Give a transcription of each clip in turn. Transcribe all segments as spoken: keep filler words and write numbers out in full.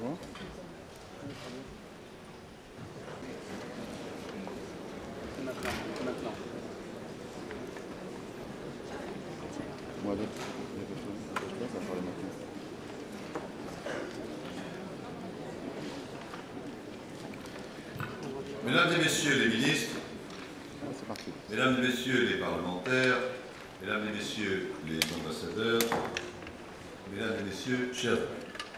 Bonjour. Maintenant, maintenant. Moi, d'autres, il y a quelque chose, je pense, à parler maintenant. Mesdames et messieurs les ministres, Ah, c'est parti. mesdames et messieurs les parlementaires, mesdames et messieurs les ambassadeurs, mesdames et messieurs, chers amis.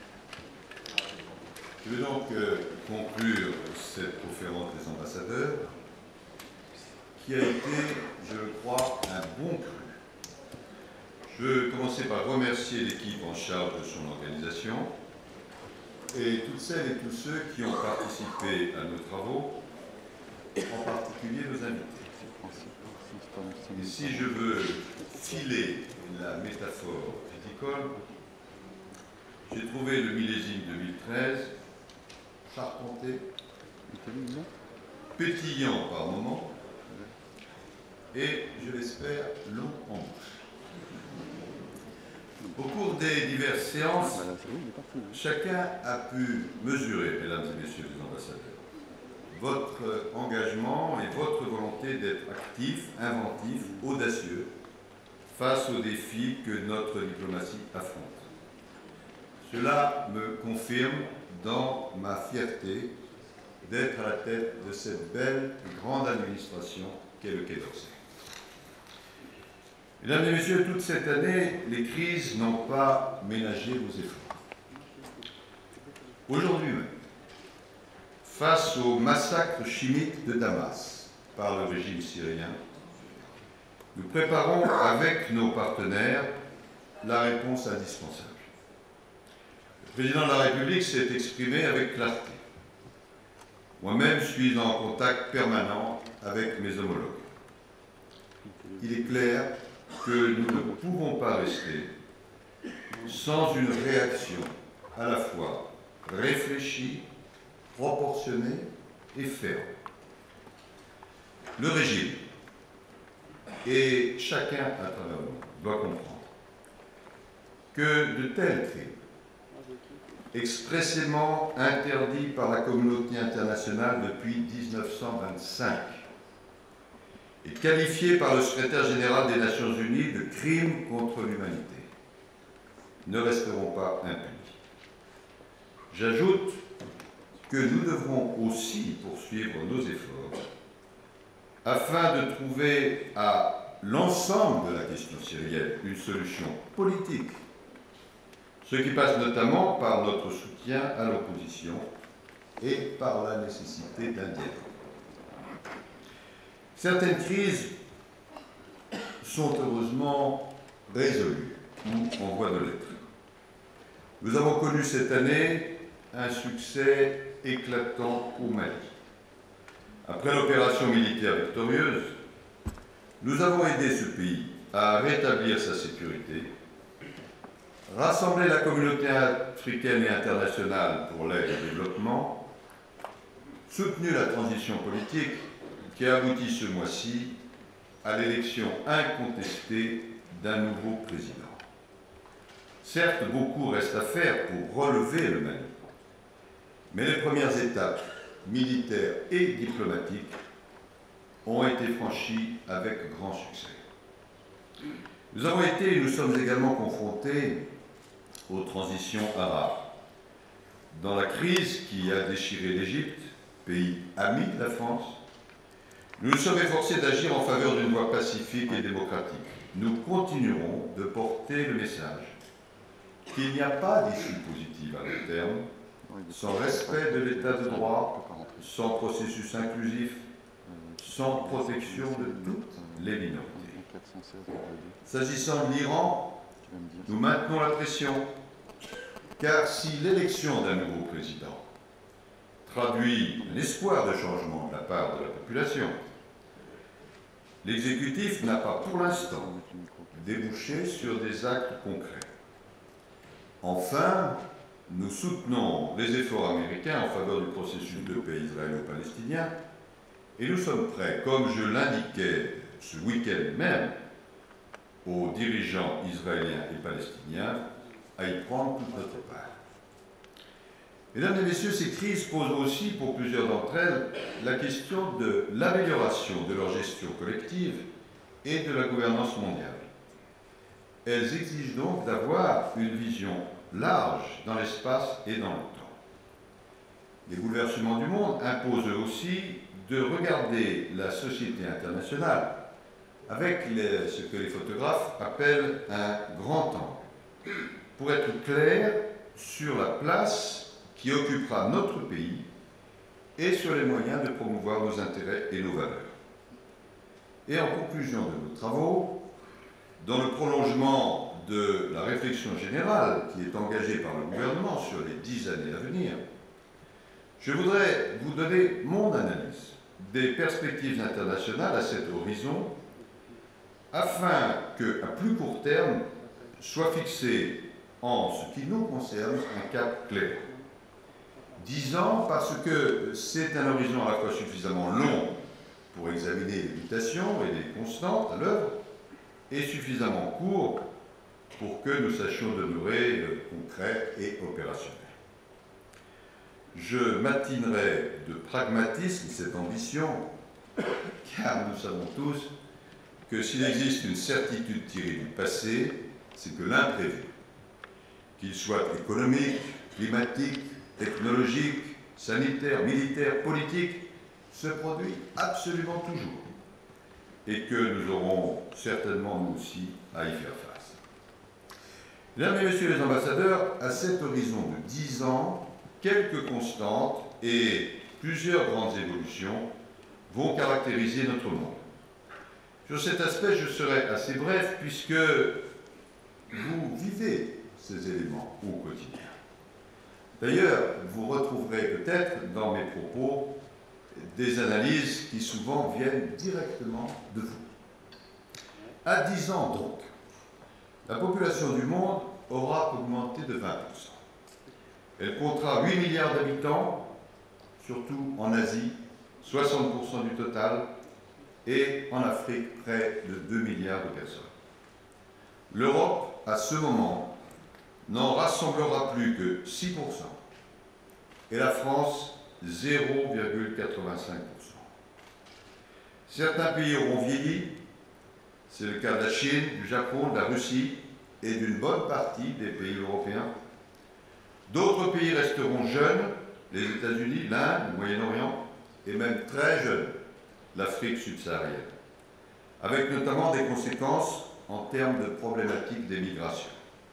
Je vais donc euh, conclure cette conférence des ambassadeurs qui a été, je le crois, un bon cru. Je veux commencer par remercier l'équipe en charge de son organisation et toutes celles et tous ceux qui ont participé à nos travaux, en particulier nos invités. Et si je veux filer la métaphore viticole, j'ai trouvé le millésime deux mille treize charpenté, pétillant par moments et, je l'espère, long en bouche. Au cours des diverses séances, chacun a pu mesurer, mesdames et messieurs les ambassadeurs, votre engagement et votre volonté d'être actif, inventif, audacieux face aux défis que notre diplomatie affronte. Cela me confirme dans ma fierté d'être à la tête de cette belle et grande administration qu'est le Quai d'Orsay. Mesdames et messieurs, toute cette année, les crises n'ont pas ménagé vos efforts. Aujourd'hui même, face au massacre chimique de Damas par le régime syrien, nous préparons avec nos partenaires la réponse indispensable. Le président de la République s'est exprimé avec clarté. Moi-même suis en contact permanent avec mes homologues. Il est clair que nous ne pouvons pas rester sans une réaction à la fois réfléchie, proportionnée et ferme. Le régime et chacun à travers nous doit comprendre que de tels crimes, expressément interdits par la communauté internationale depuis mille neuf cent vingt-cinq et qualifiés par le secrétaire général des Nations Unies de crimes contre l'humanité, ne resteront pas impunis. J'ajoute que nous devrons aussi poursuivre nos efforts afin de trouver à l'ensemble de la question syrienne une solution politique, ce qui passe notamment par notre soutien à l'opposition et par la nécessité d'un dialogue. Certaines crises sont heureusement résolues ou en voie de l'être. Nous avons connu cette année un succès éclatant au Mali. Après l'opération militaire victorieuse, nous avons aidé ce pays à rétablir sa sécurité, rassembler la communauté africaine et internationale pour l'aide au développement, soutenu la transition politique qui a abouti ce mois-ci à l'élection incontestée d'un nouveau président. Certes, beaucoup reste à faire pour relever le Mali, mais les premières étapes militaires et diplomatiques ont été franchies avec grand succès. Nous avons été et nous sommes également confrontés aux transitions arabes. Dans la crise qui a déchiré l'Égypte, pays ami de la France, nous nous sommes efforcés d'agir en faveur d'une voie pacifique et démocratique. Nous continuerons de porter le message qu'il n'y a pas d'issue positive à long terme sans respect de l'état de droit, sans processus inclusif, sans protection de toutes les minorités. S'agissant de l'Iran, nous maintenons la pression, car si l'élection d'un nouveau président traduit un espoir de changement de la part de la population, l'exécutif n'a pas pour l'instant débouché sur des actes concrets. Enfin, nous soutenons les efforts américains en faveur du processus de paix israélo-palestinien et nous sommes prêts, comme je l'indiquais ce week-end même, aux dirigeants israéliens et palestiniens à y prendre toute notre part. Mesdames et messieurs, ces crises posent aussi, pour plusieurs d'entre elles, la question de l'amélioration de leur gestion collective et de la gouvernance mondiale. Elles exigent donc d'avoir une vision large dans l'espace et dans le temps. Les bouleversements du monde imposent aussi de regarder la société internationale avec les, ce que les photographes appellent un grand angle, pour être clair sur la place qui occupera notre pays et sur les moyens de promouvoir nos intérêts et nos valeurs. Et en conclusion de nos travaux, dans le prolongement de la réflexion générale qui est engagée par le gouvernement sur les dix années à venir, je voudrais vous donner mon analyse des perspectives internationales à cet horizon, afin qu'à plus court terme soit fixé, en ce qui nous concerne, un cap clair. Dix ans parce que c'est un horizon à la fois suffisamment long pour examiner les mutations et les constantes à l'œuvre, et suffisamment court pour que nous sachions demeurer concrets et opérationnels. Je matinerai de pragmatisme cette ambition, car nous savons tous que s'il existe une certitude tirée du passé, c'est que l'imprévu, qu'il soit économique, climatique, technologique, sanitaire, militaire, politique, se produit absolument toujours, et que nous aurons certainement, nous aussi, à y faire face. Mesdames et messieurs les ambassadeurs, à cet horizon de dix ans, quelques constantes et plusieurs grandes évolutions vont caractériser notre monde. Sur cet aspect, je serai assez bref, puisque vous vivez ces éléments au quotidien. D'ailleurs, vous retrouverez peut-être dans mes propos des analyses qui souvent viennent directement de vous. À dix ans donc, la population du monde aura augmenté de vingt pour cent. Elle comptera huit milliards d'habitants, surtout en Asie, soixante pour cent du total, et en Afrique, près de deux milliards de personnes. L'Europe, à ce moment, n'en rassemblera plus que six pour cent, et la France, zéro virgule quatre-vingt-cinq pour cent. Certains pays auront vieilli, c'est le cas de la Chine, du Japon, de la Russie et d'une bonne partie des pays européens. D'autres pays resteront jeunes, les États-Unis, l'Inde, le Moyen-Orient, et même très jeunes, l'Afrique subsaharienne, avec notamment des conséquences en termes de problématiques d'émigration.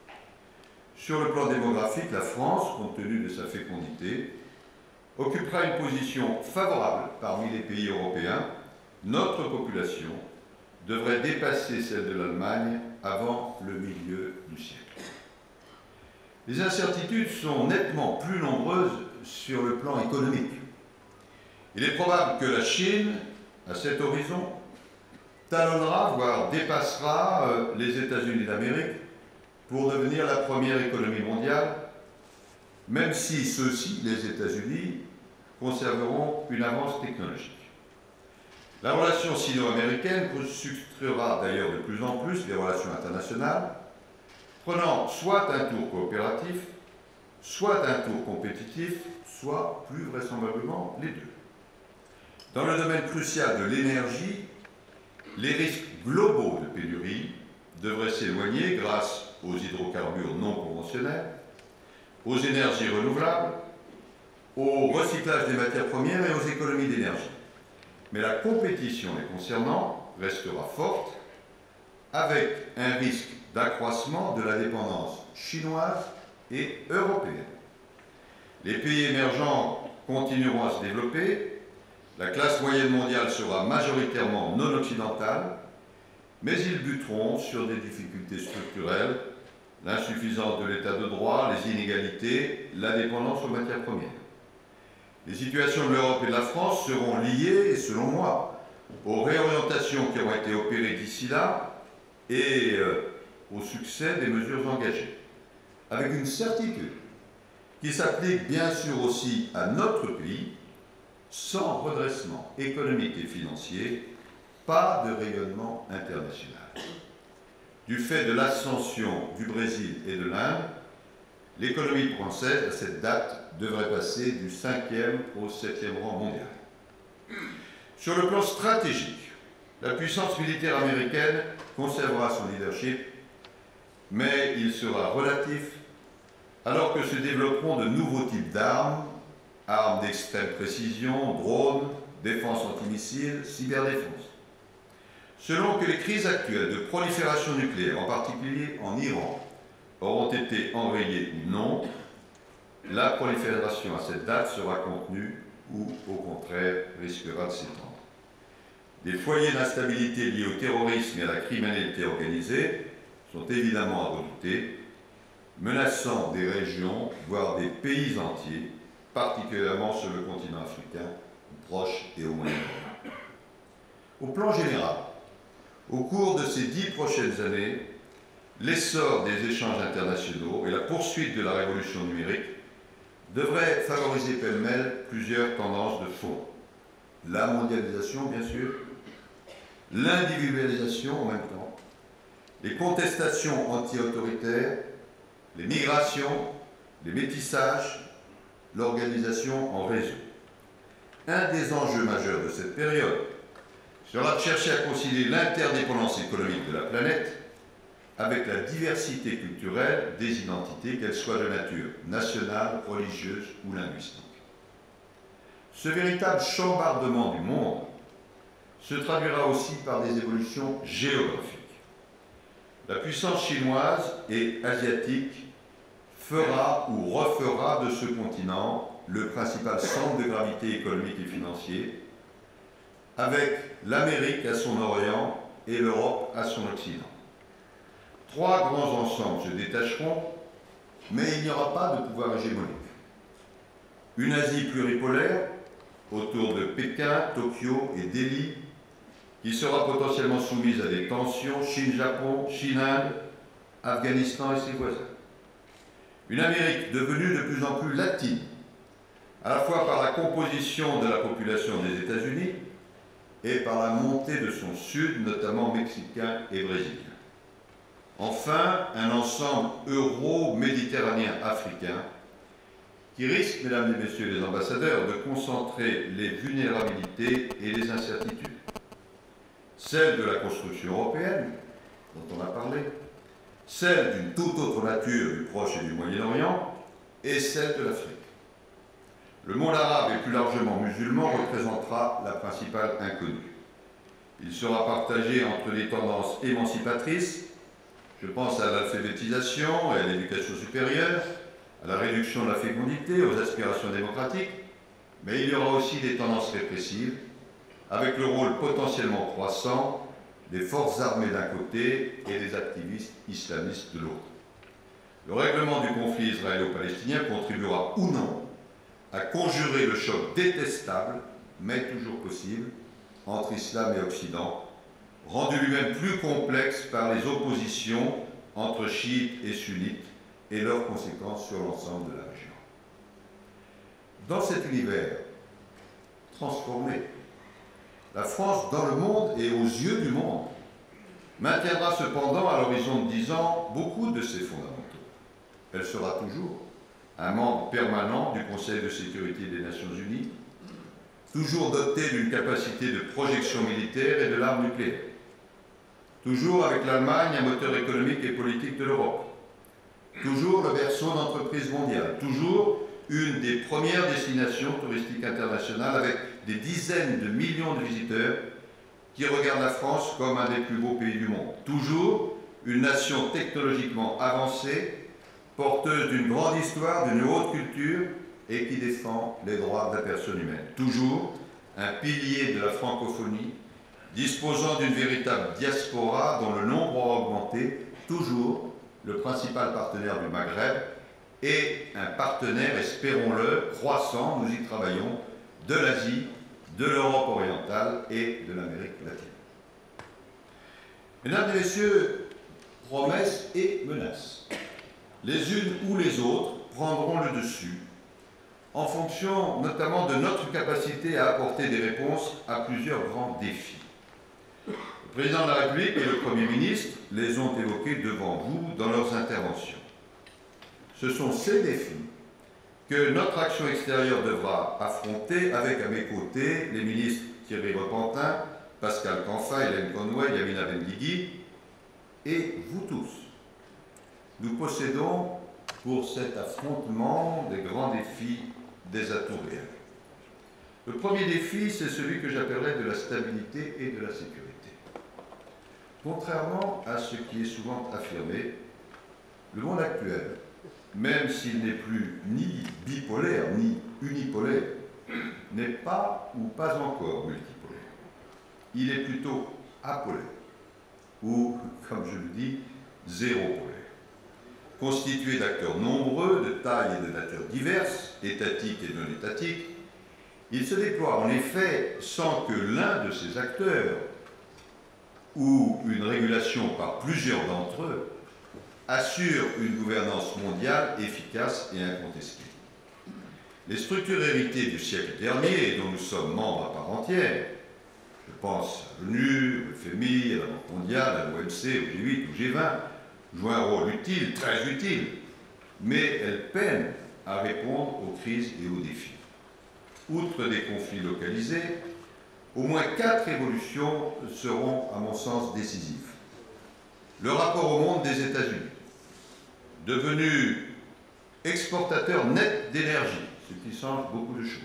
Sur le plan démographique, la France, compte tenu de sa fécondité, occupera une position favorable parmi les pays européens. Notre population devrait dépasser celle de l'Allemagne avant le milieu du siècle. Les incertitudes sont nettement plus nombreuses sur le plan économique. Il est probable que la Chine, à cet horizon, talonnera, voire dépassera euh, les États-Unis d'Amérique pour devenir la première économie mondiale, même si ceux-ci, les États-Unis, conserveront une avance technologique. La relation sino-américaine structurera d'ailleurs de plus en plus les relations internationales, prenant soit un tour coopératif, soit un tour compétitif, soit plus vraisemblablement les deux. Dans le domaine crucial de l'énergie, les risques globaux de pénurie devraient s'éloigner grâce aux hydrocarbures non conventionnels, aux énergies renouvelables, au recyclage des matières premières et aux économies d'énergie. Mais la compétition les concernant restera forte, avec un risque d'accroissement de la dépendance chinoise et européenne. Les pays émergents continueront à se développer, la classe moyenne mondiale sera majoritairement non occidentale, mais ils buteront sur des difficultés structurelles, l'insuffisance de l'état de droit, les inégalités, la dépendance aux matières premières. Les situations de l'Europe et de la France seront liées, selon moi, aux réorientations qui auront été opérées d'ici là et euh, au succès des mesures engagées, avec une certitude qui s'applique bien sûr aussi à notre pays. Sans redressement économique et financier, pas de rayonnement international. Du fait de l'ascension du Brésil et de l'Inde, l'économie française, à cette date, devrait passer du cinquième au septième rang mondial. Sur le plan stratégique, la puissance militaire américaine conservera son leadership, mais il sera relatif alors que se développeront de nouveaux types d'armes, armes d'extrême précision, drones, défense antimissiles, cyberdéfense. Selon que les crises actuelles de prolifération nucléaire, en particulier en Iran, auront été enrayées ou non, la prolifération à cette date sera contenue ou, au contraire, risquera de s'étendre. Des foyers d'instabilité liés au terrorisme et à la criminalité organisée sont évidemment à redouter, menaçant des régions, voire des pays entiers, particulièrement sur le continent africain, proche et au Moyen-Orient. Au plan général, au cours de ces dix prochaines années, l'essor des échanges internationaux et la poursuite de la révolution numérique devraient favoriser pêle-mêle plusieurs tendances de fond. La mondialisation, bien sûr, l'individualisation en même temps, les contestations anti-autoritaires, les migrations, les métissages, l'organisation en réseau. Un des enjeux majeurs de cette période sera de chercher à concilier l'interdépendance économique de la planète avec la diversité culturelle des identités, qu'elles soient de nature nationale, religieuse ou linguistique. Ce véritable chambardement du monde se traduira aussi par des évolutions géographiques. La puissance chinoise et asiatique fera ou refera de ce continent le principal centre de gravité économique et financier, avec l'Amérique à son orient et l'Europe à son occident. Trois grands ensembles se détacheront, mais il n'y aura pas de pouvoir hégémonique. Une Asie pluripolaire, autour de Pékin, Tokyo et Delhi, qui sera potentiellement soumise à des tensions Chine-Japon, Chine-Inde, Afghanistan et ses voisins. Une Amérique devenue de plus en plus latine, à la fois par la composition de la population des États-Unis et par la montée de son sud, notamment mexicain et brésilien. Enfin, un ensemble euro-méditerranéen africain qui risque, mesdames et messieurs les ambassadeurs, de concentrer les vulnérabilités et les incertitudes. Celle de la construction européenne, dont on a parlé, celle d'une toute autre nature du Proche et du Moyen-Orient, et celle de l'Afrique. Le monde arabe et plus largement musulman représentera la principale inconnue. Il sera partagé entre les tendances émancipatrices, je pense à l'alphabétisation et à l'éducation supérieure, à la réduction de la fécondité, aux aspirations démocratiques, mais il y aura aussi des tendances répressives, avec le rôle potentiellement croissant des forces armées d'un côté et des activistes islamistes de l'autre. Le règlement du conflit israélo-palestinien contribuera ou non à conjurer le choc détestable, mais toujours possible, entre islam et occident, rendu lui-même plus complexe par les oppositions entre chiites et sunnites et leurs conséquences sur l'ensemble de la région. Dans cet univers transformé, la France, dans le monde et aux yeux du monde, maintiendra cependant à l'horizon de dix ans beaucoup de ses fondamentaux. Elle sera toujours un membre permanent du Conseil de sécurité des Nations Unies, toujours dotée d'une capacité de projection militaire et de l'arme nucléaire, toujours avec l'Allemagne, un moteur économique et politique de l'Europe, toujours le berceau d'entreprises mondiales, toujours une des premières destinations touristiques internationales avec des dizaines de millions de visiteurs qui regardent la France comme un des plus beaux pays du monde. Toujours une nation technologiquement avancée, porteuse d'une grande histoire, d'une haute culture et qui défend les droits de la personne humaine. Toujours un pilier de la francophonie, disposant d'une véritable diaspora dont le nombre aura augmenté, toujours le principal partenaire du Maghreb et un partenaire, espérons-le, croissant, nous y travaillons, de l'Asie, de l'Europe orientale et de l'Amérique latine. Mesdames et messieurs, promesses et menaces, les unes ou les autres prendront le dessus, en fonction notamment de notre capacité à apporter des réponses à plusieurs grands défis. Le président de la République et le Premier ministre les ont évoqués devant vous dans leurs interventions. Ce sont ces défis que notre action extérieure devra affronter avec à mes côtés les ministres Thierry Repentin, Pascal Canfin, Hélène Conway, Yamina Benguigui et vous tous. Nous possédons pour cet affrontement des grands défis des atouts réels. Le premier défi, c'est celui que j'appellerais de la stabilité et de la sécurité. Contrairement à ce qui est souvent affirmé, le monde actuel, même s'il n'est plus ni bipolaire ni unipolaire, n'est pas ou pas encore multipolaire. Il est plutôt apolaire, ou, comme je le dis, zéropolaire. Constitué d'acteurs nombreux, de tailles et de natures diverses, étatiques et non étatiques, il se déploie en effet sans que l'un de ces acteurs, ou une régulation par plusieurs d'entre eux, assure une gouvernance mondiale efficace et incontestée. Les structures héritées du siècle dernier, et dont nous sommes membres à part entière, je pense à l'ONU, au F M I, à la Banque mondiale, à l'O M C, au G huit, au G vingt, jouent un rôle utile, très utile, mais elles peinent à répondre aux crises et aux défis. Outre des conflits localisés, au moins quatre évolutions seront, à mon sens, décisives. Le rapport au monde des États-Unis, devenu exportateur net d'énergie, ce qui change beaucoup de choses,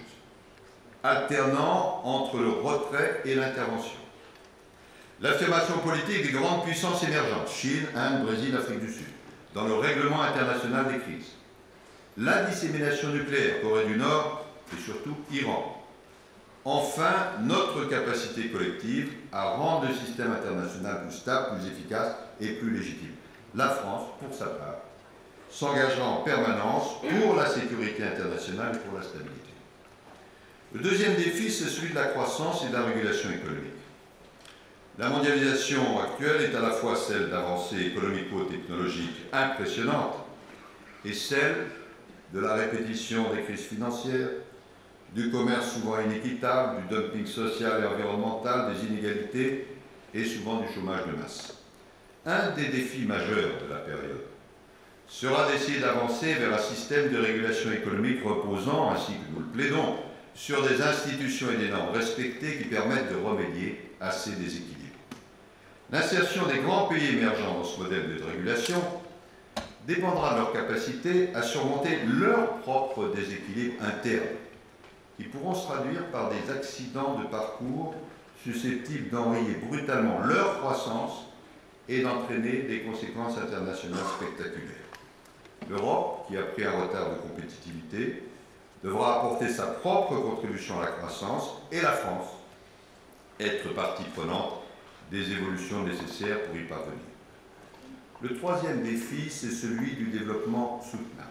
alternant entre le retrait et l'intervention. L'affirmation politique des grandes puissances émergentes, Chine, Inde, Brésil, Afrique du Sud, dans le règlement international des crises. La dissémination nucléaire, Corée du Nord et surtout Iran. Enfin, notre capacité collective à rendre le système international plus stable, plus efficace et plus légitime. La France, pour sa part, s'engagera en permanence pour la sécurité internationale et pour la stabilité. Le deuxième défi, c'est celui de la croissance et de la régulation économique. La mondialisation actuelle est à la fois celle d'avancées économico-technologiques impressionnantes et celle de la répétition des crises financières, du commerce souvent inéquitable, du dumping social et environnemental, des inégalités et souvent du chômage de masse. Un des défis majeurs de la période sera d'essayer d'avancer vers un système de régulation économique reposant, ainsi que nous le plaidons, sur des institutions et des normes respectées qui permettent de remédier à ces déséquilibres. L'insertion des grands pays émergents dans ce modèle de régulation dépendra de leur capacité à surmonter leurs propres déséquilibres internes, qui pourront se traduire par des accidents de parcours susceptibles d'enrayer brutalement leur croissance et d'entraîner des conséquences internationales spectaculaires. L'Europe, qui a pris un retard de compétitivité, devra apporter sa propre contribution à la croissance et la France être partie prenante des évolutions nécessaires pour y parvenir. Le troisième défi, c'est celui du développement soutenable.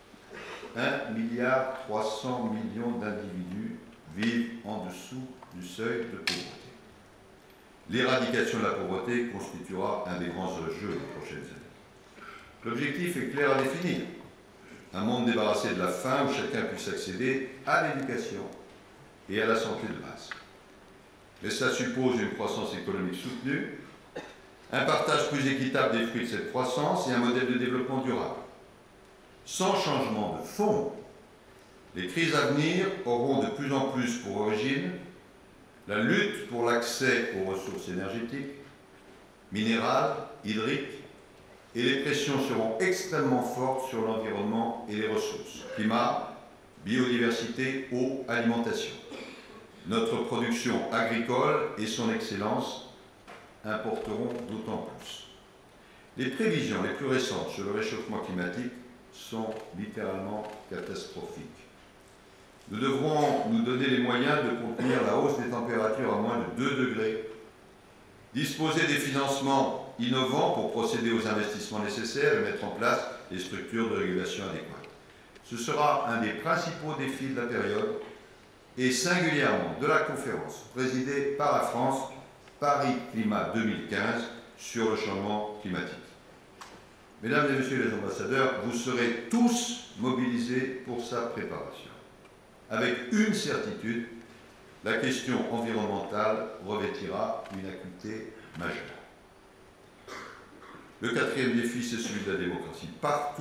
un milliard trois cents millions d'individus vivent en dessous du seuil de pauvreté. L'éradication de la pauvreté constituera un des grands enjeux des prochaines années. L'objectif est clair à définir. Un monde débarrassé de la faim où chacun puisse accéder à l'éducation et à la santé de base. Mais ça suppose une croissance économique soutenue, un partage plus équitable des fruits de cette croissance et un modèle de développement durable. Sans changement de fond, les crises à venir auront de plus en plus pour origine la lutte pour l'accès aux ressources énergétiques, minérales, hydriques, et les pressions seront extrêmement fortes sur l'environnement et les ressources, climat, biodiversité, eau, alimentation. Notre production agricole et son excellence importeront d'autant plus. Les prévisions les plus récentes sur le réchauffement climatique sont littéralement catastrophiques. Nous devrons nous donner les moyens de contenir la hausse des températures à moins de deux degrés, disposer des financements innovants pour procéder aux investissements nécessaires et mettre en place les structures de régulation adéquates. Ce sera un des principaux défis de la période et singulièrement de la conférence présidée par la France Paris Climat deux mille quinze sur le changement climatique. Mesdames et Messieurs les ambassadeurs, vous serez tous mobilisés pour sa préparation. Avec une certitude, la question environnementale revêtira une acuité majeure. Le quatrième défi, c'est celui de la démocratie. Partout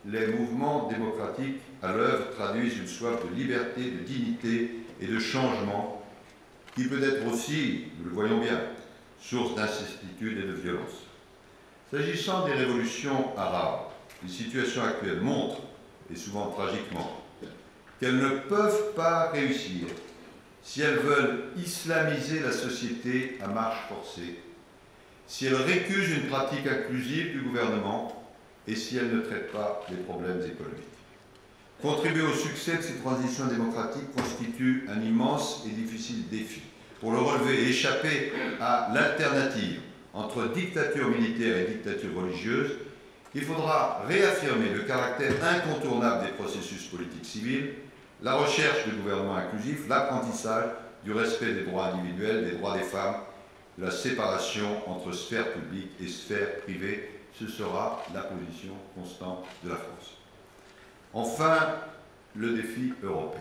les mouvements démocratiques à l'œuvre traduisent une soif de liberté, de dignité et de changement qui peut être aussi, nous le voyons bien, source d'incertitude et de violence. S'agissant des révolutions arabes, les situations actuelles montrent, et souvent tragiquement, qu'elles ne peuvent pas réussir si elles veulent islamiser la société à marche forcée, si elles récusent une pratique inclusive du gouvernement et si elles ne traitent pas les problèmes économiques. Contribuer au succès de ces transitions démocratiques constitue un immense et difficile défi. Pour le relever et échapper à l'alternative entre dictature militaire et dictature religieuse, il faudra réaffirmer le caractère incontournable des processus politiques civils, la recherche de gouvernements inclusifs, l'apprentissage du respect des droits individuels, des droits des femmes, de la séparation entre sphère publique et sphère privée. Ce sera la position constante de la France. Enfin, le défi européen.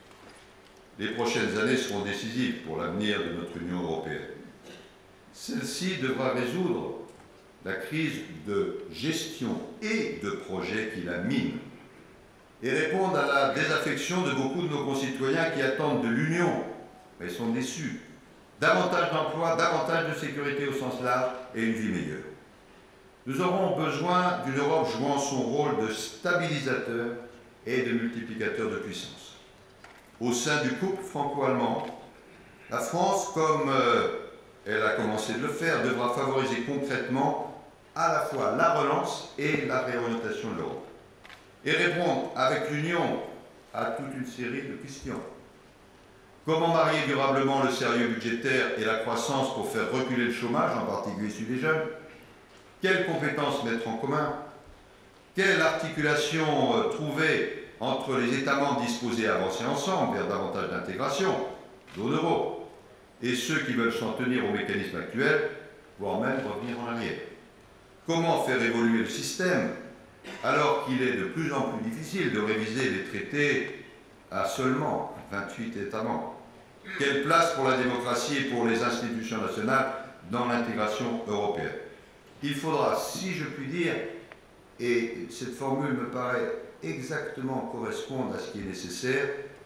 Les prochaines années seront décisives pour l'avenir de notre Union européenne. Celle-ci devra résoudre la crise de gestion et de projet qui la mine et répondre à la désaffection de beaucoup de nos concitoyens qui attendent de l'Union, mais sont déçus, davantage d'emplois, davantage de sécurité au sens large et une vie meilleure. Nous aurons besoin d'une Europe jouant son rôle de stabilisateur et de multiplicateur de puissance. Au sein du couple franco-allemand, la France, comme euh, elle a commencé de le faire, devra favoriser concrètement à la fois la relance et la réorientation de l'Europe et répondre avec l'Union à toute une série de questions. Comment marier durablement le sérieux budgétaire et la croissance pour faire reculer le chômage, en particulier celui des jeunes? Quelles compétences mettre en commun? Quelle articulation euh, trouver entre les États membres disposés à avancer ensemble vers davantage d'intégration, zone euro, et ceux qui veulent s'en tenir au mécanisme actuel, voire même revenir en arrière? Comment faire évoluer le système alors qu'il est de plus en plus difficile de réviser les traités à seulement vingt-huit États membres? Quelle place pour la démocratie et pour les institutions nationales dans l'intégration européenne? Il faudra, si je puis dire, et cette formule me paraît exactement correspondre à ce qui est nécessaire,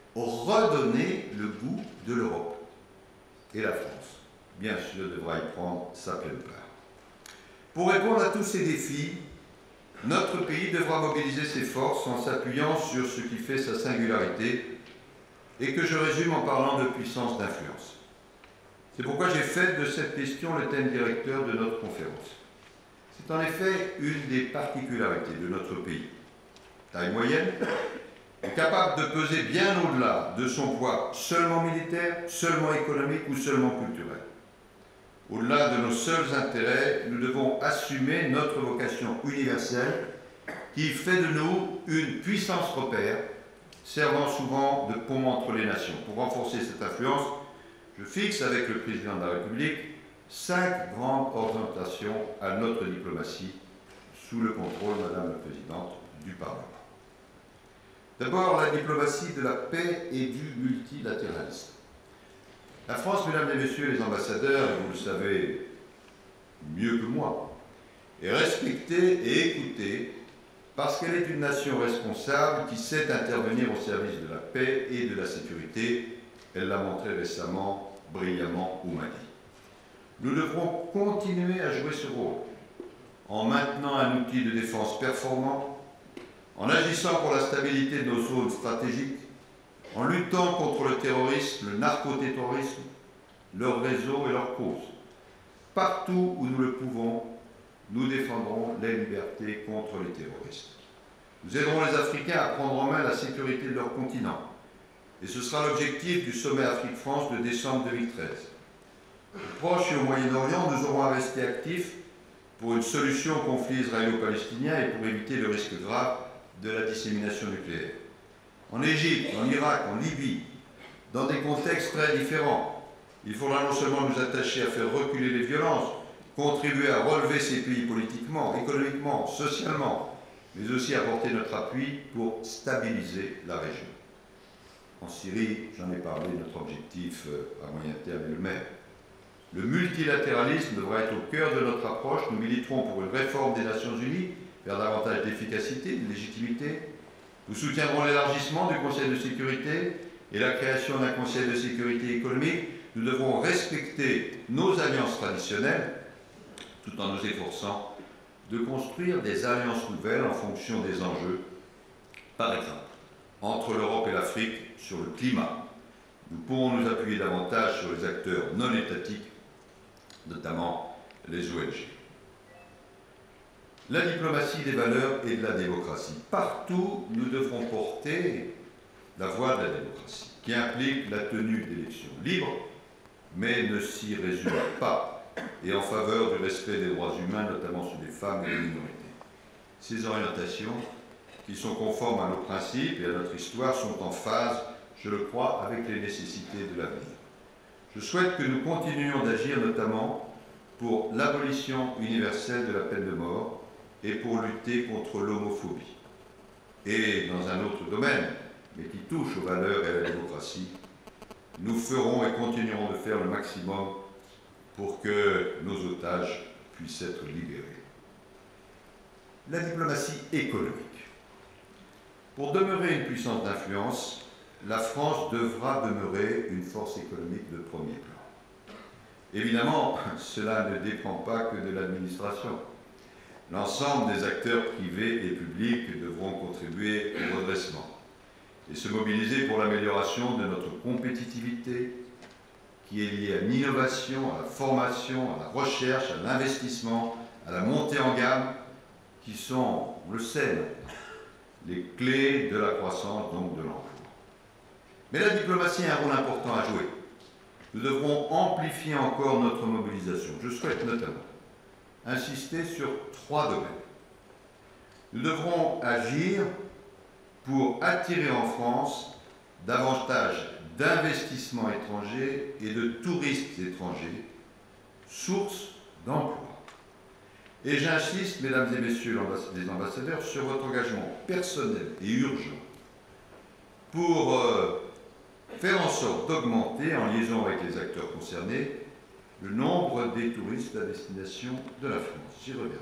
redonner le goût de l'Europe. Et la France, bien sûr, devra y prendre sa pleine part. Pour répondre à tous ces défis, notre pays devra mobiliser ses forces en s'appuyant sur ce qui fait sa singularité et que je résume en parlant de puissance d'influence. C'est pourquoi j'ai fait de cette question le thème directeur de notre conférence. C'est en effet une des particularités de notre pays. Taille moyenne, est capable de peser bien au-delà de son poids seulement militaire, seulement économique ou seulement culturel. Au-delà de nos seuls intérêts, nous devons assumer notre vocation universelle qui fait de nous une puissance repère, servant souvent de pont entre les nations. Pour renforcer cette influence, je fixe avec le président de la République cinq grandes orientations à notre diplomatie sous le contrôle, Madame la Présidente, du Parlement. D'abord, la diplomatie de la paix et du multilatéralisme. La France, mesdames et messieurs les ambassadeurs, et vous le savez mieux que moi, est respectée et écoutée parce qu'elle est une nation responsable qui sait intervenir au service de la paix et de la sécurité. Elle l'a montré récemment, brillamment au Mali. Nous devrons continuer à jouer ce rôle en maintenant un outil de défense performant, en agissant pour la stabilité de nos zones stratégiques, en luttant contre le terrorisme, le narcoterrorisme, leurs réseaux et leurs causes. Partout où nous le pouvons, nous défendrons les libertés contre les terroristes. Nous aiderons les Africains à prendre en main la sécurité de leur continent. Et ce sera l'objectif du sommet Afrique-France de décembre deux mille treize. Au Proche et au Moyen-Orient, nous aurons à rester actifs pour une solution au conflit israélo-palestinien et pour éviter le risque grave de la dissémination nucléaire. En Égypte, en Irak, en Libye, dans des contextes très différents, il faudra non seulement nous attacher à faire reculer les violences, contribuer à relever ces pays politiquement, économiquement, socialement, mais aussi apporter notre appui pour stabiliser la région. En Syrie, j'en ai parlé, notre objectif à moyen terme est le même. Le multilatéralisme devra être au cœur de notre approche. Nous militerons pour une réforme des Nations Unies vers davantage d'efficacité, de légitimité. Nous soutiendrons l'élargissement du Conseil de sécurité et la création d'un Conseil de sécurité économique. Nous devrons respecter nos alliances traditionnelles tout en nous efforçant de construire des alliances nouvelles en fonction des enjeux. Par exemple, entre l'Europe et l'Afrique sur le climat, nous pourrons nous appuyer davantage sur les acteurs non étatiques, notamment les O N G. La diplomatie des valeurs et de la démocratie. Partout, nous devrons porter la voix de la démocratie, qui implique la tenue d'élections libres, mais ne s'y résume pas, et en faveur du respect des droits humains, notamment sur les femmes et les minorités. Ces orientations, qui sont conformes à nos principes et à notre histoire, sont en phase, je le crois, avec les nécessités de l'avenir. Je souhaite que nous continuions d'agir notamment pour l'abolition universelle de la peine de mort et pour lutter contre l'homophobie. Et dans un autre domaine, mais qui touche aux valeurs et à la démocratie, nous ferons et continuerons de faire le maximum pour que nos otages puissent être libérés. La diplomatie économique. Pour demeurer une puissance d'influence, la France devra demeurer une force économique de premier plan. Évidemment, cela ne dépend pas que de l'administration. L'ensemble des acteurs privés et publics devront contribuer au redressement et se mobiliser pour l'amélioration de notre compétitivité, qui est liée à l'innovation, à la formation, à la recherche, à l'investissement, à la montée en gamme, qui sont, on le sait, les clés de la croissance, donc de l'emploi. Mais la diplomatie a un rôle important à jouer. Nous devrons amplifier encore notre mobilisation. Je souhaite notamment insister sur trois domaines. Nous devrons agir pour attirer en France davantage d'investissements étrangers et de touristes étrangers, source d'emplois. Et j'insiste, mesdames et messieurs les ambassadeurs, sur votre engagement personnel et urgent pour euh, faire en sorte d'augmenter, en liaison avec les acteurs concernés, le nombre des touristes à destination de la France. J'y reviendrai.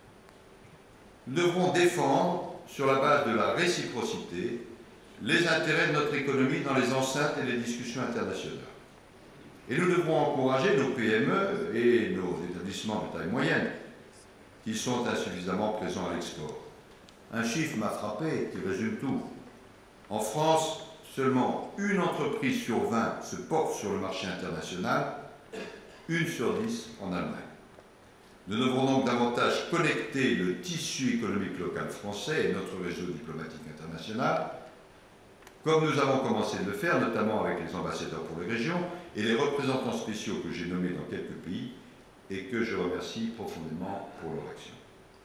Nous devrons défendre, sur la base de la réciprocité, les intérêts de notre économie dans les enceintes et les discussions internationales. Et nous devrons encourager nos P M E et nos établissements de taille moyenne, qui sont insuffisamment présents à l'export. Un chiffre m'a frappé qui résume tout. En France, seulement une entreprise sur vingt se porte sur le marché international, une sur dix en Allemagne. Nous devrons donc davantage connecter le tissu économique local français et notre réseau diplomatique international, comme nous avons commencé de le faire, notamment avec les ambassadeurs pour les régions et les représentants spéciaux que j'ai nommés dans quelques pays et que je remercie profondément pour leur action.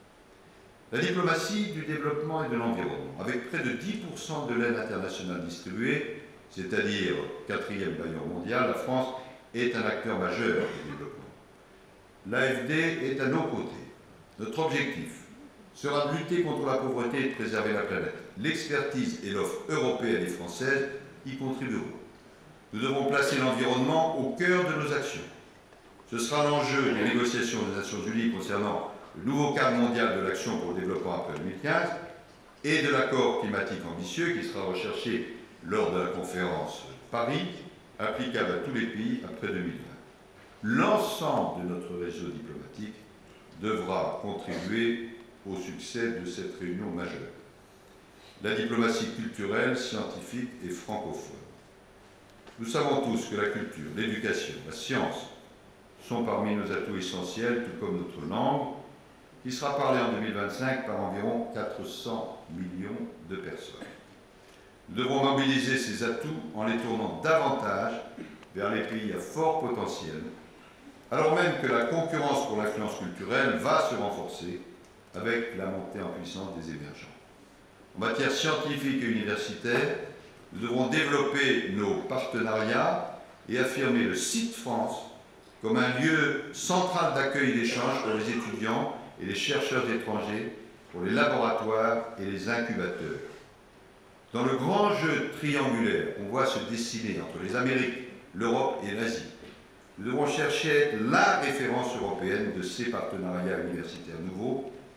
La diplomatie du développement et de l'environnement, avec près de dix pour cent de l'aide internationale distribuée, c'est-à-dire quatrième bailleur mondial, la France est un acteur majeur du développement. L'A F D est à nos côtés. Notre objectif sera de lutter contre la pauvreté et de préserver la planète. L'expertise et l'offre européenne et française y contribueront. Nous devons placer l'environnement au cœur de nos actions. Ce sera l'enjeu des négociations des Nations Unies concernant le nouveau cadre mondial de l'action pour le développement après deux mille quinze et de l'accord climatique ambitieux qui sera recherché lors de la conférence Paris, applicable à tous les pays après deux mille vingt. L'ensemble de notre réseau diplomatique devra contribuer au succès de cette réunion majeure. La diplomatie culturelle, scientifique et francophone. Nous savons tous que la culture, l'éducation, la science sont parmi nos atouts essentiels, tout comme notre langue, qui sera parlée en deux mille vingt-cinq par environ quatre cents millions de personnes. Nous devons mobiliser ces atouts en les tournant davantage vers les pays à fort potentiel, alors même que la concurrence pour l'influence culturelle va se renforcer avec la montée en puissance des émergents. En matière scientifique et universitaire, nous devrons développer nos partenariats et affirmer le site France comme un lieu central d'accueil et d'échange pour les étudiants et les chercheurs étrangers, pour les laboratoires et les incubateurs. Dans le grand jeu triangulaire qu'on voit se dessiner entre les Amériques, l'Europe et l'Asie, nous devons chercher à être la référence européenne de ces partenariats universitaires nouveaux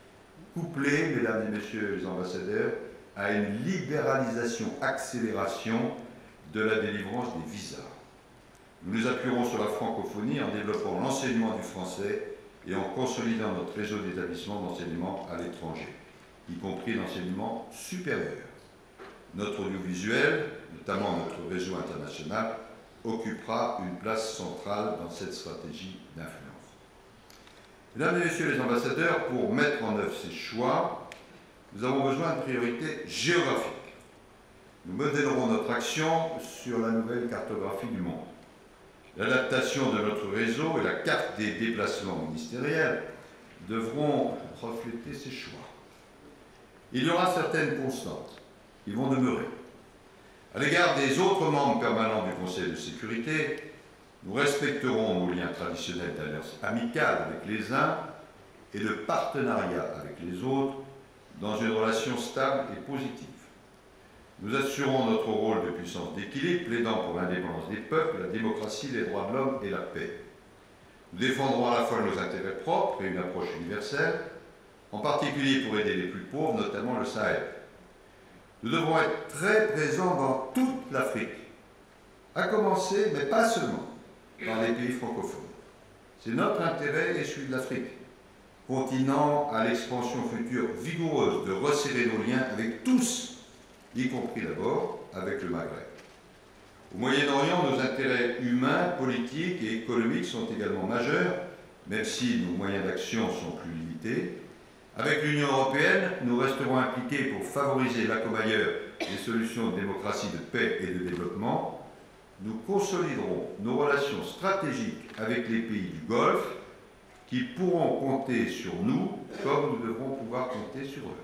couplée, mesdames et messieurs les ambassadeurs, à une libéralisation, accélération de la délivrance des visas. Nous nous appuierons sur la francophonie en développant l'enseignement du français et en consolidant notre réseau d'établissements d'enseignement à l'étranger, y compris l'enseignement supérieur. Notre audiovisuel, notamment notre réseau international, occupera une place centrale dans cette stratégie d'influence. Mesdames et messieurs les ambassadeurs, pour mettre en œuvre ces choix, nous avons besoin de priorités géographiques. Nous modélerons notre action sur la nouvelle cartographie du monde. L'adaptation de notre réseau et la carte des déplacements ministériels devront refléter ces choix. Il y aura certaines constantes qui vont demeurer. À l'égard des autres membres permanents du Conseil de sécurité, nous respecterons nos liens traditionnels d'alliance amicale avec les uns et de partenariat avec les autres dans une relation stable et positive. Nous assurons notre rôle de puissance d'équilibre, plaidant pour l'indépendance des peuples, la démocratie, les droits de l'homme et la paix. Nous défendrons à la fois nos intérêts propres et une approche universelle, en particulier pour aider les plus pauvres, notamment le Sahel. Nous devrons être très présents dans toute l'Afrique, à commencer, mais pas seulement, dans les pays francophones. C'est notre intérêt et celui de l'Afrique, continent à l'expansion future vigoureuse, de resserrer nos liens avec tous, y compris d'abord avec le Maghreb. Au Moyen-Orient, nos intérêts humains, politiques et économiques sont également majeurs, même si nos moyens d'action sont plus limités. Avec l'Union européenne, nous resterons impliqués pour favoriser là comme ailleurs des solutions de démocratie, de paix et de développement. Nous consoliderons nos relations stratégiques avec les pays du Golfe qui pourront compter sur nous comme nous devrons pouvoir compter sur eux.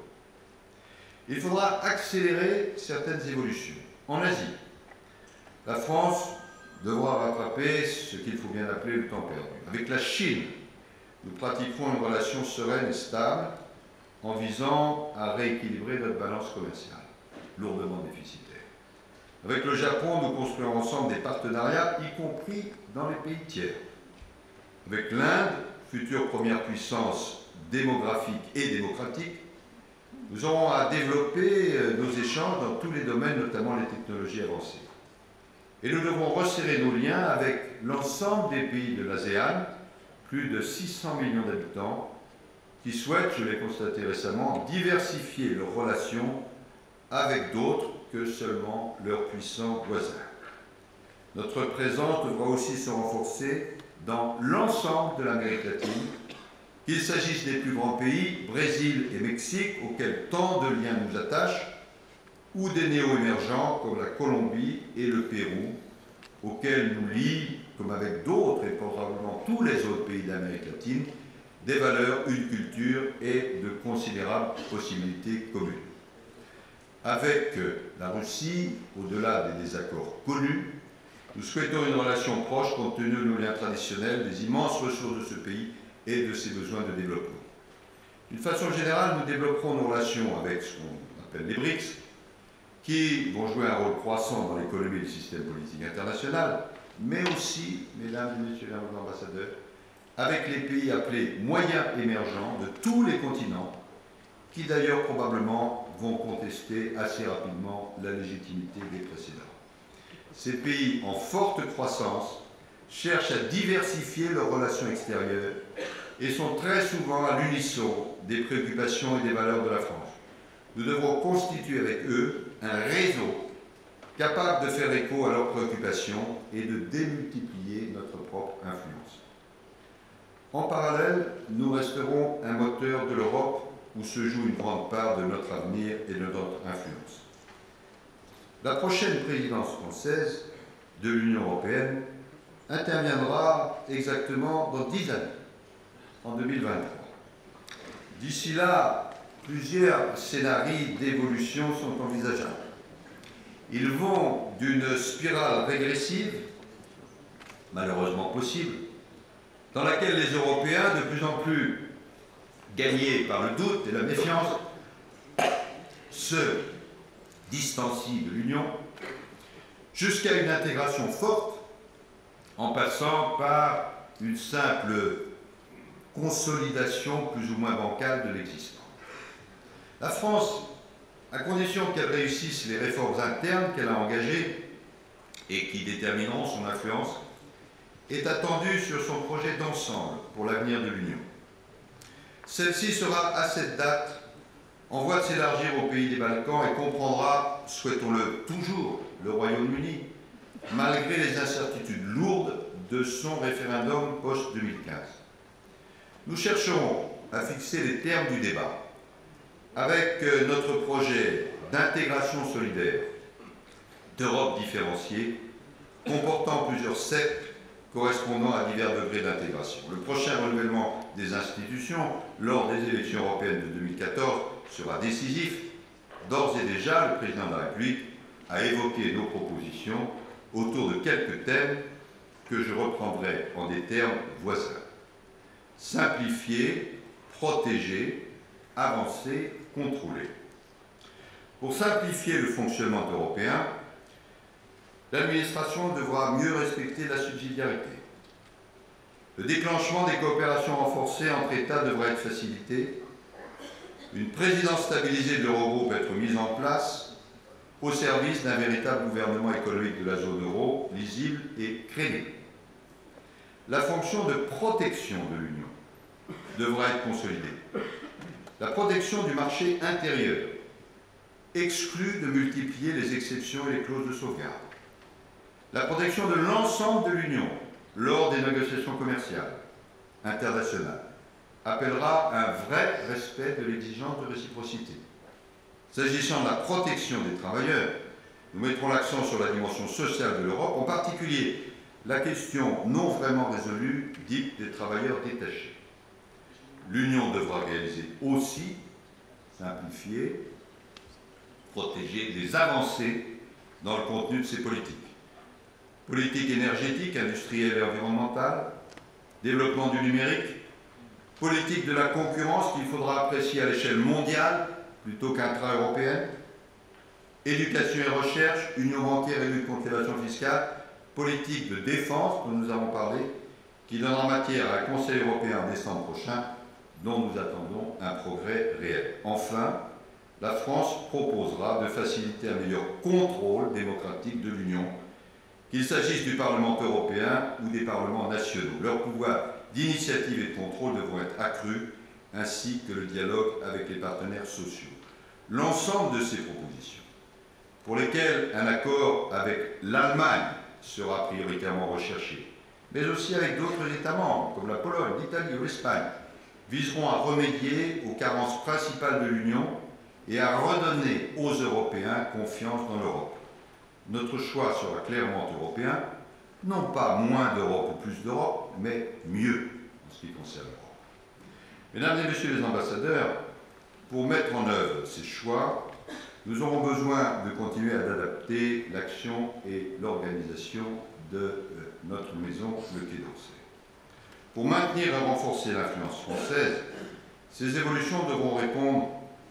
Il faudra accélérer certaines évolutions. En Asie, la France devra rattraper ce qu'il faut bien appeler le temps perdu. Avec la Chine, nous pratiquerons une relation sereine et stable en visant à rééquilibrer notre balance commerciale, lourdement déficitaire. Avec le Japon, nous construirons ensemble des partenariats, y compris dans les pays tiers. Avec l'Inde, future première puissance démographique et démocratique, nous aurons à développer nos échanges dans tous les domaines, notamment les technologies avancées. Et nous devrons resserrer nos liens avec l'ensemble des pays de l'ASEAN, plus de six cents millions d'habitants, qui souhaitent, je l'ai constaté récemment, diversifier leurs relations avec d'autres que seulement leurs puissants voisins. Notre présence devra aussi se renforcer dans l'ensemble de l'Amérique latine, qu'il s'agisse des plus grands pays, Brésil et Mexique, auxquels tant de liens nous attachent, ou des néo-émergents comme la Colombie et le Pérou, auxquels nous lient, comme avec d'autres et probablement tous les autres pays d'Amérique latine, des valeurs, une culture et de considérables possibilités communes. Avec la Russie, au-delà des désaccords connus, nous souhaitons une relation proche compte tenu de nos liens traditionnels, des immenses ressources de ce pays et de ses besoins de développement. D'une façon générale, nous développerons nos relations avec ce qu'on appelle les BRICS, qui vont jouer un rôle croissant dans l'économie du système politique international, mais aussi, mesdames et messieurs les ambassadeurs, avec les pays appelés moyens émergents de tous les continents, qui d'ailleurs probablement vont contester assez rapidement la légitimité des précédents. Ces pays en forte croissance cherchent à diversifier leurs relations extérieures et sont très souvent à l'unisson des préoccupations et des valeurs de la France. Nous devrons constituer avec eux un réseau capable de faire écho à leurs préoccupations et de démultiplier notre propre influence. En parallèle, nous resterons un moteur de l'Europe où se joue une grande part de notre avenir et de notre influence. La prochaine présidence française de l'Union européenne interviendra exactement dans dix années, en deux mille vingt-trois. D'ici là, plusieurs scénarios d'évolution sont envisageables. Ils vont d'une spirale régressive, malheureusement possible, dans laquelle les Européens, de plus en plus gagnés par le doute et la méfiance, se distancient de l'Union, jusqu'à une intégration forte, en passant par une simple consolidation plus ou moins bancale de l'existant. La France, à condition qu'elle réussisse les réformes internes qu'elle a engagées et qui détermineront son influence, est attendue sur son projet d'ensemble pour l'avenir de l'Union. Celle-ci sera à cette date en voie de s'élargir aux pays des Balkans et comprendra, souhaitons-le toujours, le Royaume-Uni, malgré les incertitudes lourdes de son référendum post deux mille quinze. Nous chercherons à fixer les termes du débat avec notre projet d'intégration solidaire, d'Europe différenciée, comportant plusieurs cercles correspondant à divers degrés d'intégration. Le prochain renouvellement des institutions lors des élections européennes de deux mille quatorze sera décisif. D'ores et déjà, le président de la République a évoqué nos propositions autour de quelques thèmes que je reprendrai en des termes voisins. Simplifier, protéger, avancer, contrôler. Pour simplifier le fonctionnement européen, l'administration devra mieux respecter la subsidiarité. Le déclenchement des coopérations renforcées entre États devra être facilité. Une présidence stabilisée de l'Eurogroupe être mise en place au service d'un véritable gouvernement économique de la zone euro, lisible et crédible. La fonction de protection de l'Union devra être consolidée. La protection du marché intérieur exclut de multiplier les exceptions et les clauses de sauvegarde. La protection de l'ensemble de l'Union lors des négociations commerciales internationales appellera un vrai respect de l'exigence de réciprocité. S'agissant de la protection des travailleurs, nous mettrons l'accent sur la dimension sociale de l'Europe, en particulier la question non vraiment résolue dite des travailleurs détachés. L'Union devra réaliser aussi, simplifier, protéger les avancées dans le contenu de ses politiques. Politique énergétique, industrielle et environnementale, développement du numérique, politique de la concurrence qu'il faudra apprécier à l'échelle mondiale plutôt qu'intra-européenne, éducation et recherche, union bancaire et lutte contre l'évasion fiscale, politique de défense dont nous avons parlé, qui donnera matière à un Conseil européen en décembre prochain, dont nous attendons un progrès réel. Enfin, la France proposera de faciliter un meilleur contrôle démocratique de l'Union, qu'il s'agisse du Parlement européen ou des parlements nationaux. Leurs pouvoirs d'initiative et de contrôle devront être accrus, ainsi que le dialogue avec les partenaires sociaux. L'ensemble de ces propositions, pour lesquelles un accord avec l'Allemagne sera prioritairement recherché, mais aussi avec d'autres États membres, comme la Pologne, l'Italie ou l'Espagne, viseront à remédier aux carences principales de l'Union et à redonner aux Européens confiance dans l'Europe. Notre choix sera clairement européen, non pas moins d'Europe ou plus d'Europe, mais mieux en ce qui concerne l'Europe. Mesdames et Messieurs les ambassadeurs, pour mettre en œuvre ces choix, nous aurons besoin de continuer à adapter l'action et l'organisation de euh, notre maison, le Quai d'Orsay. Pour maintenir et renforcer l'influence française, ces évolutions devront répondre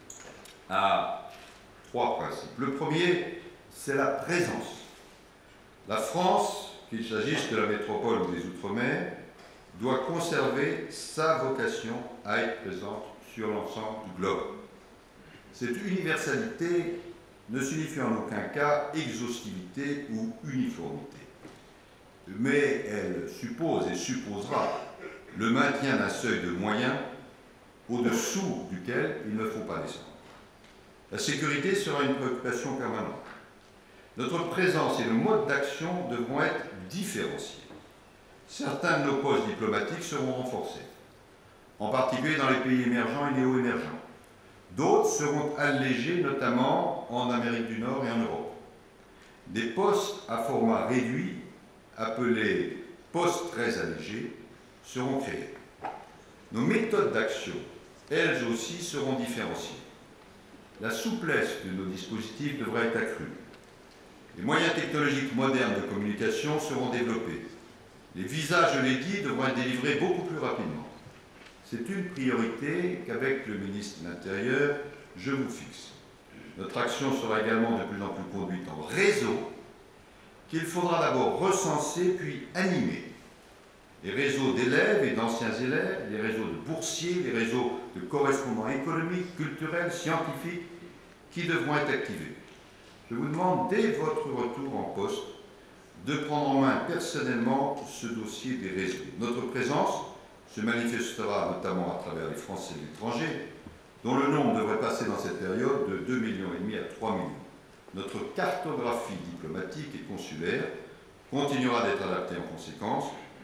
à trois principes. Le premier, c'est la présence. La France, qu'il s'agisse de la métropole ou des Outre-mer, doit conserver sa vocation à être présente sur l'ensemble du globe. Cette universalité ne signifie en aucun cas exhaustivité ou uniformité, mais elle suppose et supposera le maintien d'un seuil de moyens au-dessous duquel il ne faut pas descendre. La sécurité sera une préoccupation permanente. Notre présence et le mode d'action devront être différenciés. Certains de nos postes diplomatiques seront renforcés, en particulier dans les pays émergents et néo-émergents. D'autres seront allégés, notamment en Amérique du Nord et en Europe. Des postes à format réduit, appelés postes très allégés, seront créés. Nos méthodes d'action, elles aussi, seront différenciées. La souplesse de nos dispositifs devra être accrue. Les moyens technologiques modernes de communication seront développés. Les visages, je l'ai dit, devront être délivrés beaucoup plus rapidement. C'est une priorité qu'avec le ministre de l'Intérieur, je vous fixe. Notre action sera également de plus en plus conduite en réseau, qu'il faudra d'abord recenser puis animer. Les réseaux d'élèves et d'anciens élèves, les réseaux de boursiers, les réseaux de correspondants économiques, culturels, scientifiques, qui devront être activés. Je vous demande, dès votre retour en poste, de prendre en main personnellement ce dossier des réseaux. Notre présence se manifestera notamment à travers les Français de l'étranger, dont le nombre devrait passer dans cette période de deux virgule cinq millions à trois millions. Notre cartographie diplomatique et consulaire continuera d'être adaptée en conséquence,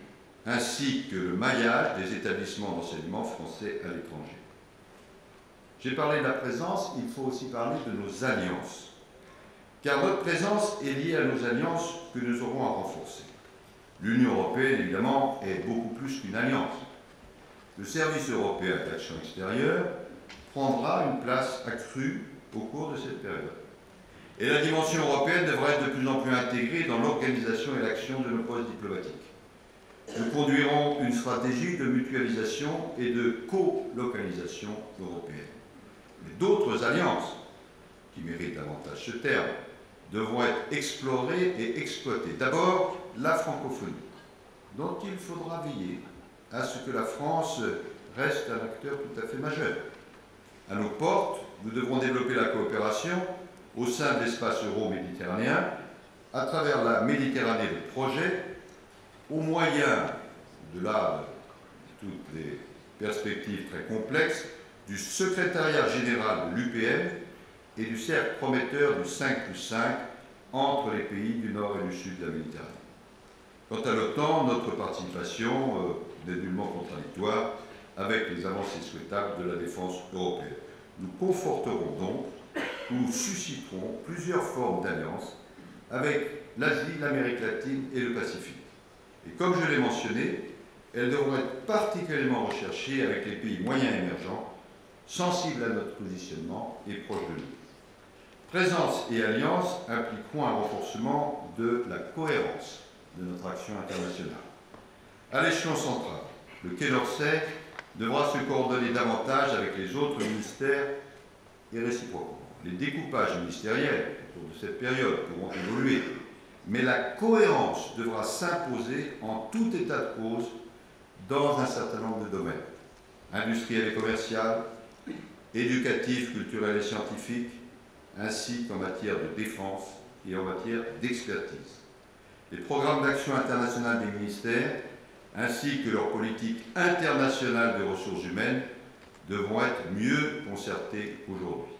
ainsi que le maillage des établissements d'enseignement français à l'étranger. J'ai parlé de la présence, il faut aussi parler de nos alliances. Car notre présence est liée à nos alliances que nous aurons à renforcer. L'Union européenne, évidemment, est beaucoup plus qu'une alliance. Le service européen d'action extérieure prendra une place accrue au cours de cette période. Et la dimension européenne devra être de plus en plus intégrée dans l'organisation et l'action de nos postes diplomatiques. Nous conduirons une stratégie de mutualisation et de co-localisation européenne. Mais d'autres alliances, qui méritent davantage ce terme, devront être explorées et exploitées. D'abord, la francophonie, dont il faudra veiller à ce que la France reste un acteur tout à fait majeur. À nos portes, nous devrons développer la coopération au sein de l'espace euro-méditerranéen, à travers la Méditerranée de projet, au moyen de là, toutes les perspectives très complexes, du secrétariat général de l'U P M et du cercle prometteur du cinq plus cinq entre les pays du nord et du sud de la Méditerranée. Quant à l'OTAN, notre participation euh, n'est nullement contradictoire avec les avancées souhaitables de la défense européenne. Nous conforterons donc, nous susciterons plusieurs formes d'alliances avec l'Asie, l'Amérique latine et le Pacifique. Et comme je l'ai mentionné, elles devront être particulièrement recherchées avec les pays moyens émergents, sensibles à notre positionnement et proches de nous. Présence et alliance impliqueront un renforcement de la cohérence de notre action internationale. À l'échelon central, le Quai d'Orsay devra se coordonner davantage avec les autres ministères et réciproquement. Les découpages ministériels au cours de cette période pourront évoluer, mais la cohérence devra s'imposer en tout état de cause dans un certain nombre de domaines, industriel et commercial, éducatif, culturel et scientifique, ainsi qu'en matière de défense et en matière d'expertise. Les programmes d'action internationale des ministères, ainsi que leur politique internationale de ressources humaines, devront être mieux concertés qu'aujourd'hui.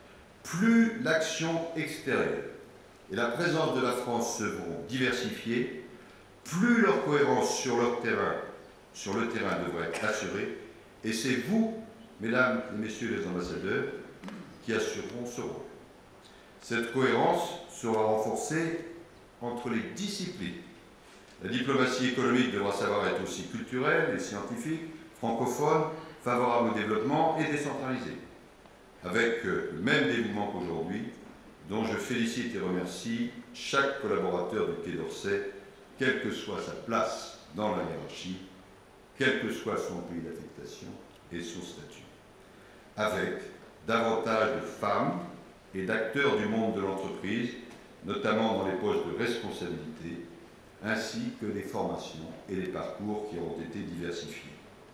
Plus l'action extérieure et la présence de la France seront diversifiées, plus leur cohérence sur leur terrain, sur le terrain devrait être assurée, et c'est vous, mesdames et messieurs les ambassadeurs, qui assureront ce rôle. Cette cohérence sera renforcée entre les disciplines. La diplomatie économique devra savoir être aussi culturelle et scientifique, francophone, favorable au développement et décentralisée, avec le même dévouement qu'aujourd'hui, dont je félicite et remercie chaque collaborateur du Quai d'Orsay, quelle que soit sa place dans la hiérarchie, quel que soit son pays d'affectation et son statut, avec davantage de femmes et d'acteurs du monde de l'entreprise, notamment dans les postes de responsabilité, ainsi que des formations et des parcours qui auront été diversifiés.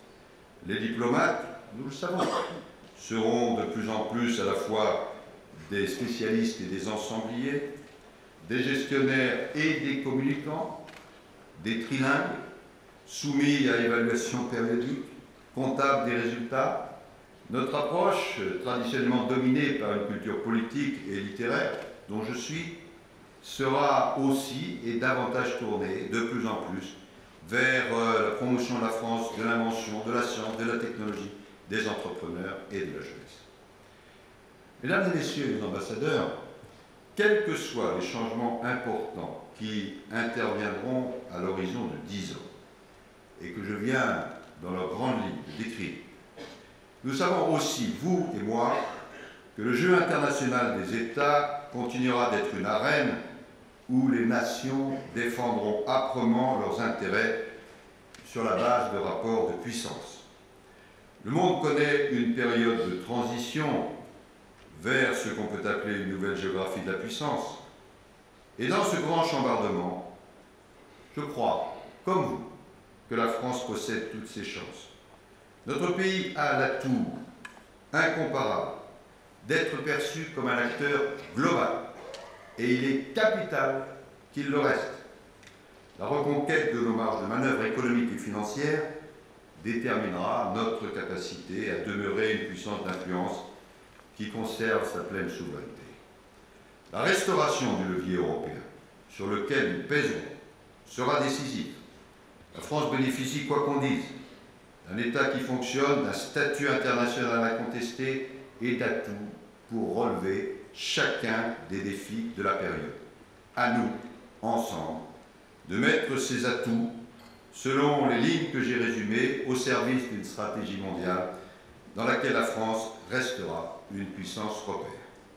Les diplomates, nous le savons, seront de plus en plus à la fois des spécialistes et des ensembliers, des gestionnaires et des communicants, des trilingues, soumis à évaluation périodique, comptables des résultats. Notre approche, traditionnellement dominée par une culture politique et littéraire, dont je suis, sera aussi et davantage tournée, de plus en plus, vers la promotion de la France, de l'invention, de la science, de la technologie, des entrepreneurs et de la jeunesse. Mesdames et messieurs les ambassadeurs, quels que soient les changements importants qui interviendront à l'horizon de dix ans, et que je viens, dans leur grande ligne, de décrire, nous savons aussi, vous et moi, que le jeu international des États continuera d'être une arène où les nations défendront âprement leurs intérêts sur la base de rapports de puissance. Le monde connaît une période de transition vers ce qu'on peut appeler une nouvelle géographie de la puissance. Et dans ce grand chambardement, je crois, comme vous, que la France possède toutes ses chances. Notre pays a l'atout incomparable d'être perçu comme un acteur global, et il est capital qu'il le reste. La reconquête de nos marges de manœuvre économiques et financières déterminera notre capacité à demeurer une puissance d'influence qui conserve sa pleine souveraineté. La restauration du levier européen, sur lequel nous pèserons, sera décisive. La France bénéficie, quoi qu'on dise, d'un État qui fonctionne, d'un statut international incontesté et d'atouts pour relever chacun des défis de la période. À nous, ensemble, de mettre ces atouts, selon les lignes que j'ai résumées, au service d'une stratégie mondiale dans laquelle la France restera une puissance repère.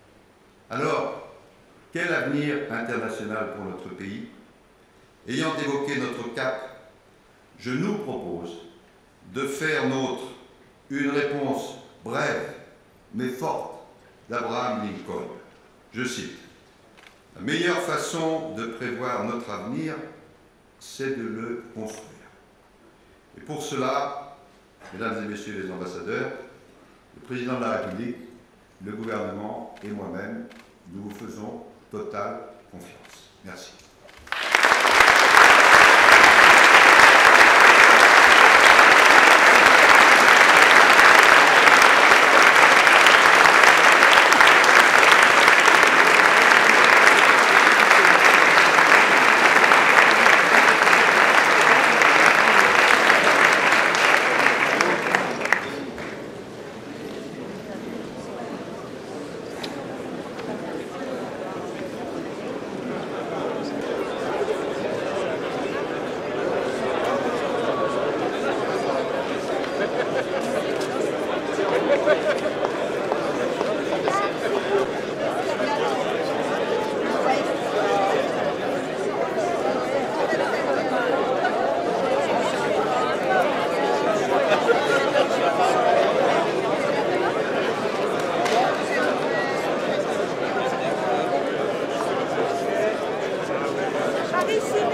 Alors, quel avenir international pour notre pays? Ayant évoqué notre cap, je nous propose de faire nôtre une réponse brève mais forte d'Abraham Lincoln. Je cite: « La meilleure façon de prévoir notre avenir, c'est de le construire. » Et pour cela, mesdames et messieurs les ambassadeurs, le président de la République, le gouvernement et moi-même, nous vous faisons totale confiance. Merci. Par ici.